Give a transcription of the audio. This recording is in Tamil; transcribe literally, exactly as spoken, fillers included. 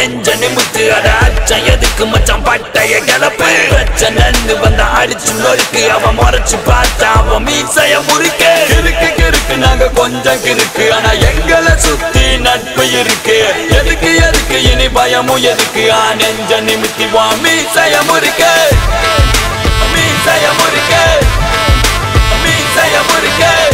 நெஞ்ச நிமித்து அட அச்சம் எதுக்கு மச்சான் பட்டைய கிளப்பு பிரச்சனைன்னு வந்தா அடிச்சு நொறுக்கு அவன் முறைச்சு பார்த்தா அவன் மீசைய முறுக்கு கிறுக்கு கிறுக்கு நாங்க கொஞ்சம் கிறுக்கு ஆனா எங்களை சுத்தி நட்பு இருக்கு எதுக்கு எதுக்கு இனி பயமும் எதுக்கு ஆ நெஞ்ச நிமித்தி வா மீசைய முறுக்கு மீசைய முறுக்கு மீசைய முறுக்கு